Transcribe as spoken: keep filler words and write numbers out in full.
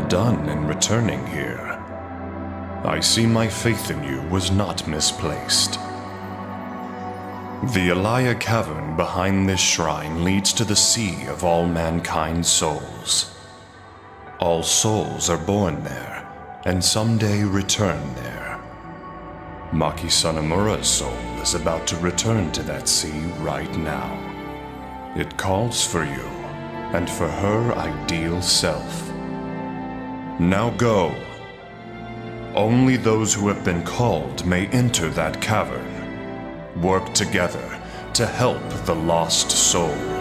done in returning here. I see my faith in you was not misplaced. The Alaya cavern behind this shrine leads to the sea of all mankind's souls. All souls are born there, and someday return there. Maki Sanamura's soul is about to return to that sea right now. It calls for you, and for her ideal self. Now go. Only those who have been called may enter that cavern. Work together to help the lost soul.